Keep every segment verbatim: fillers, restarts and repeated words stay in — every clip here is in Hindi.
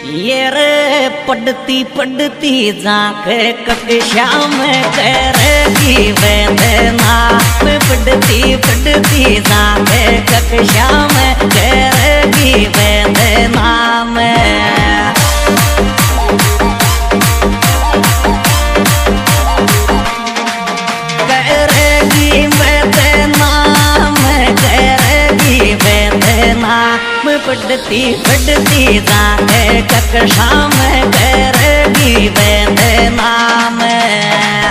ये रे पढ़ती पढ़ती जाके कक्षा में करेगी वेदना। पढ़ती पढ़ती जाके कक्षा में करेगी वेदना में। करेगी वेदना में करेगी वेदना। पढ़ती पढ़ती जाके कक्षा में करेगी वेदना में।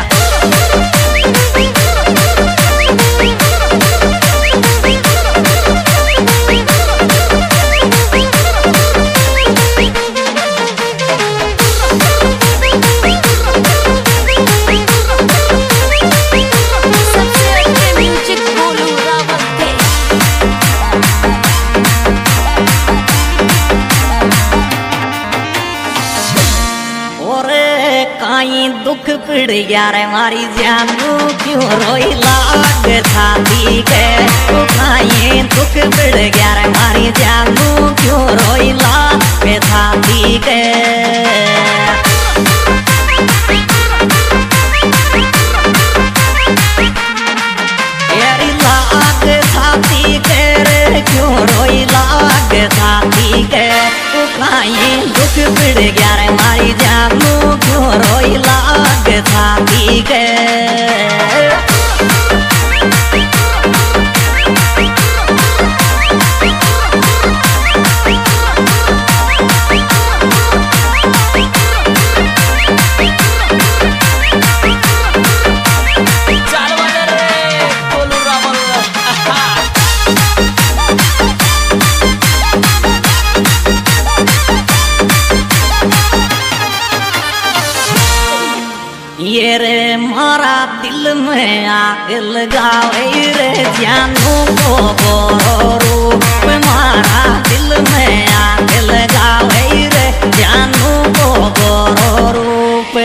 दुख पड़ गया रे मारी जानू क्यों रोई लाग छाती के। खाए दुख पड़ गया रे मारी जानू क्यों रोई लाग छाती के। यारी लाग छाती के रे क्यों रोई लाग छाती के। खाए दुख पड़ गया रे मारी जानू क्यों रोई लाग छाती के। ये रे मारा दिल में आग लगावे रे जानू को गोरो रूप। मारा दिल में आग लगावे रे जानू को गोरो रूप।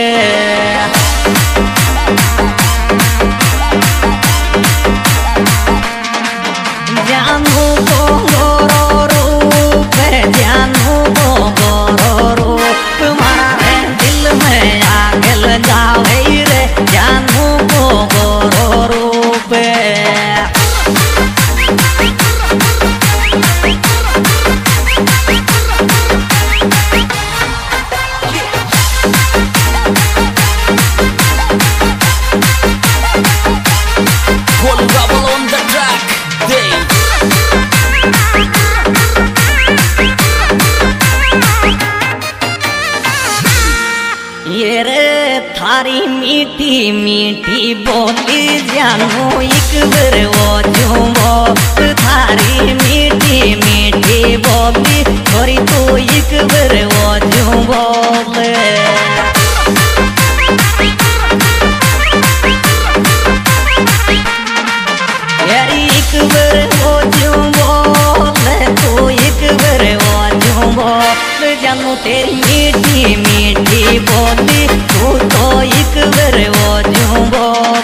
जानू को गोरो रूप जानू को गोरो रूप। मारा दिल में आग लगावे जानू को गोरो रूप। ये रे थारी मीठी मीठी बोली जानू एक बार वो झूमो। थारी मीठी मीठी बोली थोड़ी तू एक बार वो झूमो। यारी एक बार वो झूमो तू एक बार वो झूमो। जानू तेरी मीठी मीठी बोली तू तो एक बार वो झूमो।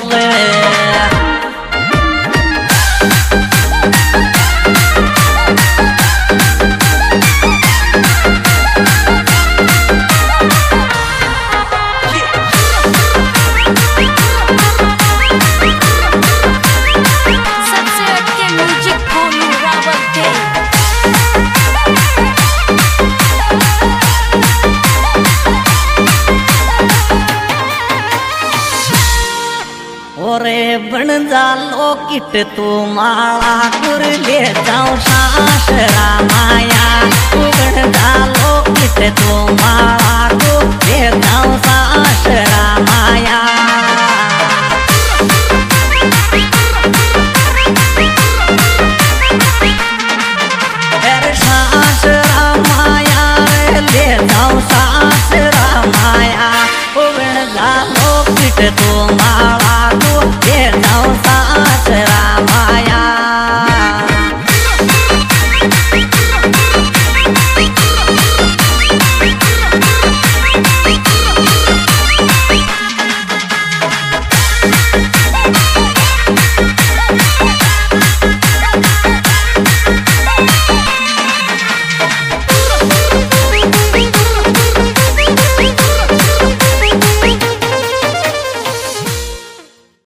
ओरे बन जा लोकिट तू माला कर ले जाऊं सासरा माया। बन जा लोकिट तू माला को ले जाऊं सासरा माया। अरे सासरा माया ले जाऊं सासरा माया। बन जा लोकिट तू माला